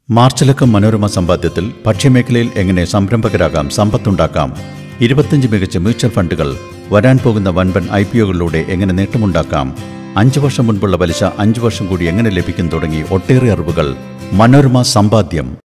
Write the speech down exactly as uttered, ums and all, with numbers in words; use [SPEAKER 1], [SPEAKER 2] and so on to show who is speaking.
[SPEAKER 1] മാർച്ചിലക്കം മനോരമ സമ്പാദ്യത്തിൽ ഭക്ഷ്യമേഖലയിൽ എങ്ങനെ സംരംഭകരാകാം, സമ്പത്തുണ്ടാക്കാം, ഇരുപത്തിയഞ്ച് മികച്ച മ്യൂച്വൽ ഫണ്ടുകൾ, വരാൻ പോകുന്ന വൻപൻ ഐ പി ഒകളിലൂടെ എങ്ങനെ നേട്ടമുണ്ടാക്കാം, അഞ്ചു വർഷം മുൻപുള്ള പലിശ അഞ്ചു വർഷം കൂടി എങ്ങനെ ലഭിക്കും തുടങ്ങി ഒട്ടേറെ അറിവുകൾ മനോരമ സമ്പാദ്യം.